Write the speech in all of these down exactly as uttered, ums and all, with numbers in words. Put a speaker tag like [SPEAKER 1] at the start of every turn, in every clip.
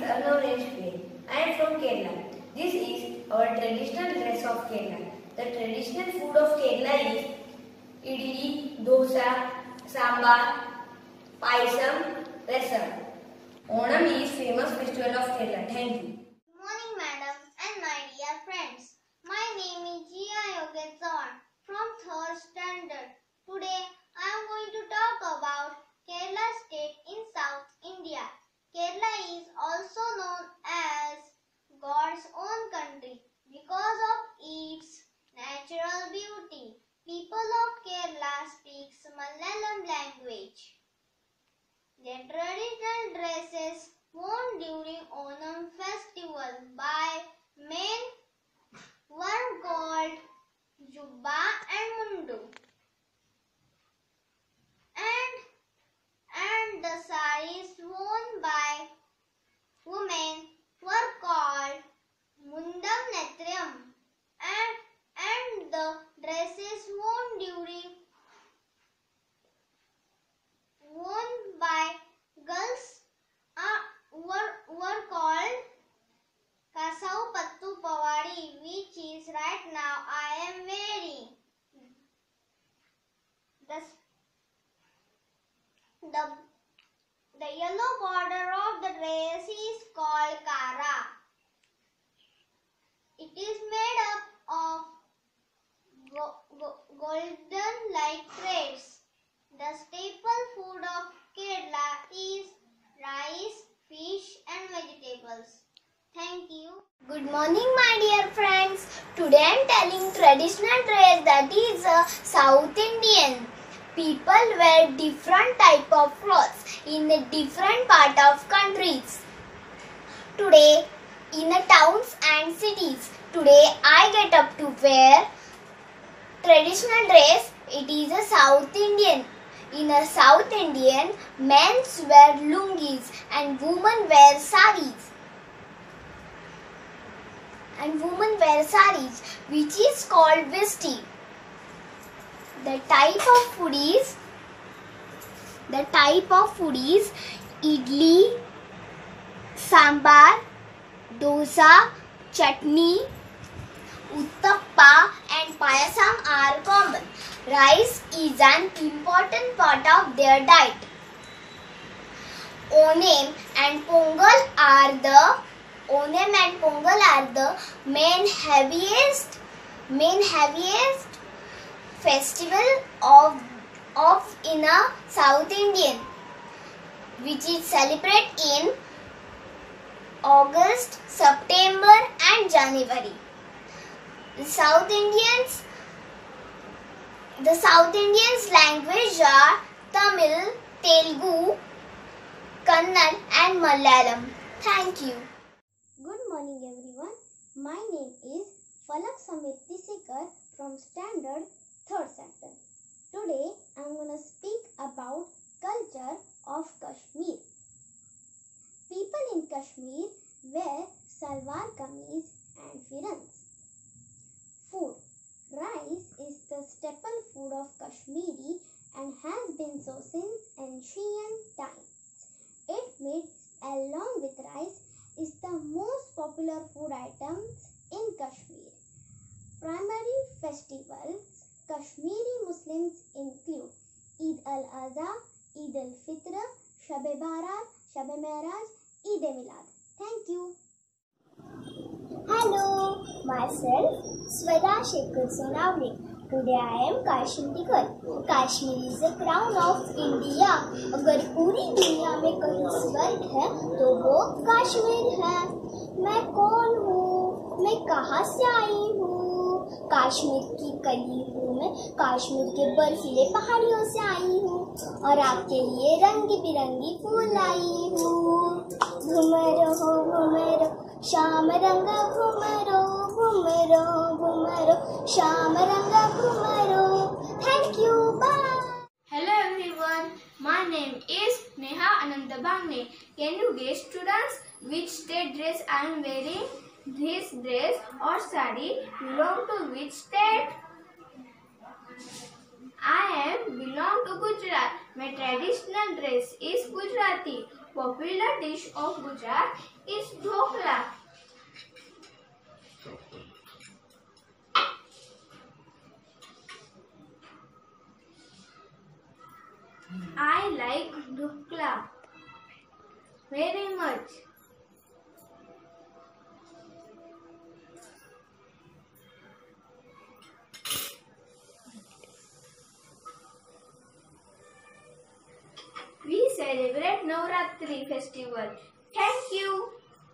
[SPEAKER 1] Anoresh P. I am from Kerala. This is our traditional dress of Kerala. The traditional food of Kerala is idli, dosa, sambar, paisam, rasam. Onam is famous festival of Kerala. Thank you.
[SPEAKER 2] Good morning, madam and my dear friends. My name is Jia Yogesh from third standard. Today I am going to talk about Kerala state in South India. Kerala is also known as God's own country because of its natural beauty. People of Kerala speak Malayalam language. Their traditional dresses worn during Onam festival by men were called Jubba and Mundu. And, and the saris worn by women were called Mundam Netriam. And, and the dresses worn during worn by girls uh, were, were called Kasau Pattu Pawadi, which is right now I am wearing. The, the, the yellow border of the dress is called Kara. It is made up of go, go, golden light threads. The staple food of Kerala is rice, fish and vegetables. Thank you.
[SPEAKER 3] Good morning, my dear friends. Today I am telling traditional dress that is uh, South Indian. People wear different type of clothes in the different part of countries. Today in the towns and cities, today I get up to wear traditional dress. It is a South Indian. In a South Indian, men wear lungis and women wear saris. And women wear saris, which is called vesti. The type of food is the type of food is idli, sambar, dosa, chutney, uttappa and payasam are common. Rice is an important part of their diet. Onam and Pongal are the Onam and Pongal are the main heaviest main heaviest festival of of in a South Indian, which is celebrated in August, September and January. The South Indians The South Indians language are Tamil, Telugu, Kannada and Malayalam. Thank you.
[SPEAKER 4] Good morning everyone. My name is Falak Samriti Sikar from Standard third Sector. Today I am going to speak about culture of Kashmir. People in Kashmir wear salwar kameez and firans. Food. Rice is the staple food of Kashmiri and has been so since ancient times. It meat along with rice is the most popular food items in Kashmir. Primary festivals Kashmiri Muslims include Eid al-Adha, Eid al-Fitr, Shab-e-Barat, Shab-e-Mehraj, Eid-e-Milad. Thank you.
[SPEAKER 3] Hello, myself Swada Shekhar Sonavne. Today I am Kashmiri girl. Kashmir is the crown of India. अगर पूरी दुनिया में कहीं स्वर्ग है तो वो कश्मीर है. मैं कौन हूँ? मैं कहाँ से आई हूँ? कश्मीर की कली हूँ मैं. कश्मीर के बर्फीले पहाड़ियों से आई हूँ और आपके लिए रंग बिरंगी फूल लाई हूँ. घूमरो घूमरो श्याम रंग घूमरो घूमरो घूमरो श्याम रंग घूमरो. Thank you. Bye.
[SPEAKER 5] Hello everyone. My name is Neha Ananda Bangne. Can you guess, students, which state dress I am wearing? This dress or sari belong to which state? I am belong to Gujarat. My traditional dress is Gujarati. popular dish of Gujarat is dhokla. I like dhokla very much. We celebrate Navratri festival. Thank you.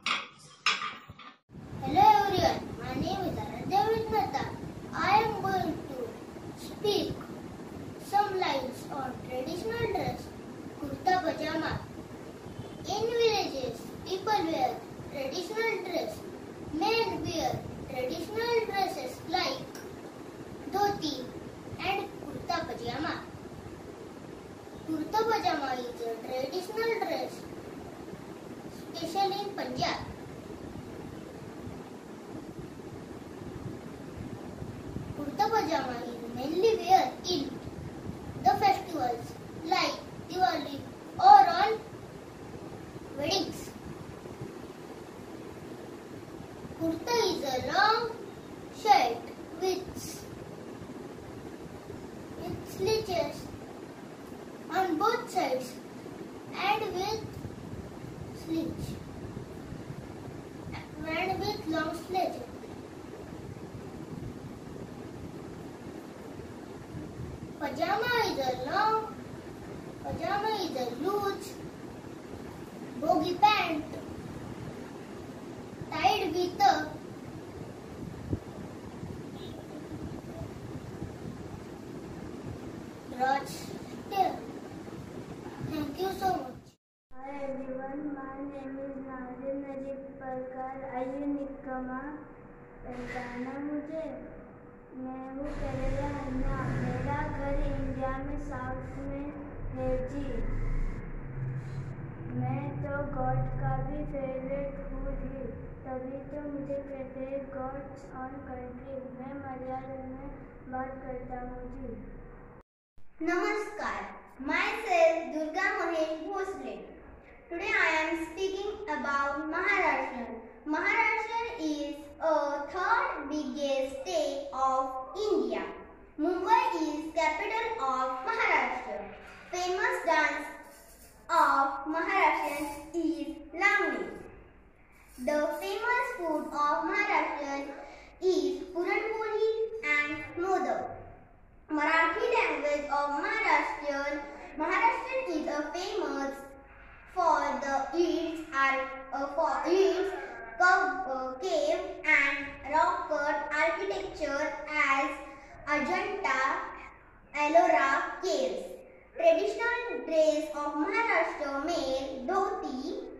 [SPEAKER 2] Hello everyone, my name is Aradhya Vidnata. I am going to speak some lines on traditional dress, kurta pajama. In villages, people wear traditional dress. Men wear traditional dresses like dhoti and kurta pajama. Kurta pajama is a traditional dress, especially in Punjab. Kurta pajama is mainly worn in the festivals like Diwali or on weddings. Kurta is a long shirt with, with sleeves on both sides and with sleeves and with long sleeves. Pajama is a long, pajama is a loose bogie pant tied with a crotch tail. Thank you so much.
[SPEAKER 3] Hi everyone, my name is Nazim Najib Parkar. आइए निकमा पहचाना मुझे। मैं हूँ केरला अन्ना। मेरा घर India में south में है जी। मैं तो गॉड का भी फेवरेट हूँ जी, तभी तो मुझे कहते हैं गॉड्स ऑन कंट्री। मैं मलयालम में बात करता हूँ जी।
[SPEAKER 2] Namaskar. Myself Durga Mahesh Bhosle. Today I am speaking about Maharashtra. Maharashtra is a third biggest state of India. Mumbai is capital of Maharashtra. Famous dance of Maharashtrians is Lavani. The famous food of Maharashtra is Puran Poli and Modak. Marathi language of Maharashtrian. Maharashtrian is a famous for the its are uh, for its uh, cave and rock cut architecture as Ajanta, Ellora caves. Traditional dress of Maharashtra made dhoti,